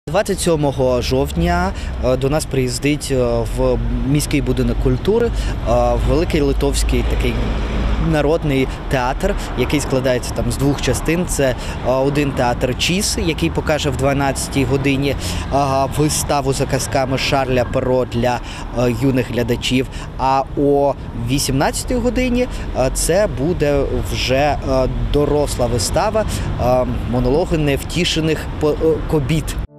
27 жовтня до нас приїздить в міський будинок культури великий литовський такий народний театр, який складається з двох частин. Це один театр «Чіс», який покаже в 12-й годині виставу за казками Шарля Перро для юних глядачів, а о 18-й годині це буде вже доросла вистава «Монологи невтішених кобіт».